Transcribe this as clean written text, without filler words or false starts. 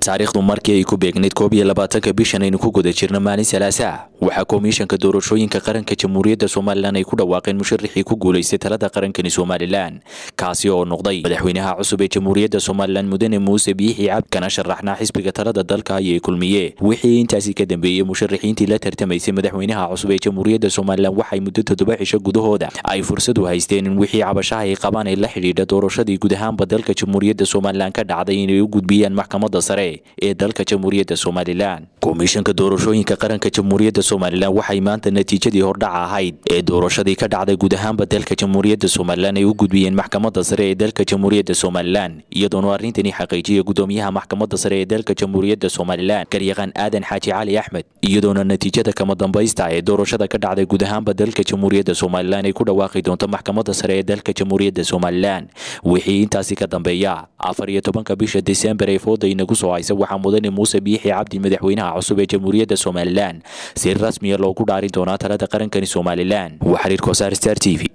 taariikhdu markii ay ku beegneyd 22 bishan aynu ku guda jirno maalin Salaasaa waxa komishanka doorashooyinka qaranka Jamhuuriyadda Soomaaliland ay ku dhawaaqeen musharrixii ku guuleystay talada qaranka Soomaaliland kaasi oo noqday madaxweynaha cusub ee Jamhuuriyadda Soomaaliland Mudane Muuse Biixi Cabdi kana sharaxna xisbiga talada dalka ay kulmiyeen wixii intaasi ka dambeeyay musharrixiintii la tartamaysay madaxweynaha cusub ee Jamhuuriyadda Soomaaliland waxay muddo 7 cisho gudahooda ay fursad u haysteen in wixii cabashaha ay qabaan ay la xiriirto doorashadii guud ahaanba dalka Jamhuuriyadda Soomaaliland ka dhacday inay u gudbiyaan maxkamadda sare ee dalka Jamhuuriyadda Soomaaliland komishanka doorashooyinka qaranka Jamhuuriyadda Soomaaliland waxay maanta natiijadii hordhac ahayd ee doorashadii ka dhacday guud ahaanba dalka Jamhuuriyadda Soomaaliland ay u gudbiyeen maxkamadda sare ee dalka Jamhuuriyadda Soomaaliland iyadoo arintani xaqiijiyay gudoomiyaha maxkamadda sare ee dalka Jamhuuriyadda Soomaaliland Garyaqaan Aadan Xaaji Cali Axmed iyadoo natiijada kama dambaysta ee doorashada ka dhacday guud ahaanba dalka Jamhuuriyadda Soomaaliland ay ku dhawaaqi doonto maxkamadda sare ee dalka Jamhuuriyadda Soomaaliland wixii intaasi ka dambeeya 14 bisha December ee fooda inagu soo haysa waxa Mudane Muuse Biixi Cabdi madaxweynaha cusub ee Jamhuuriyadda Soomaaliland si rasmi ah loogu dhaarin doonaa talada qaranka Soomaaliland وحرير كوسار ستار تي في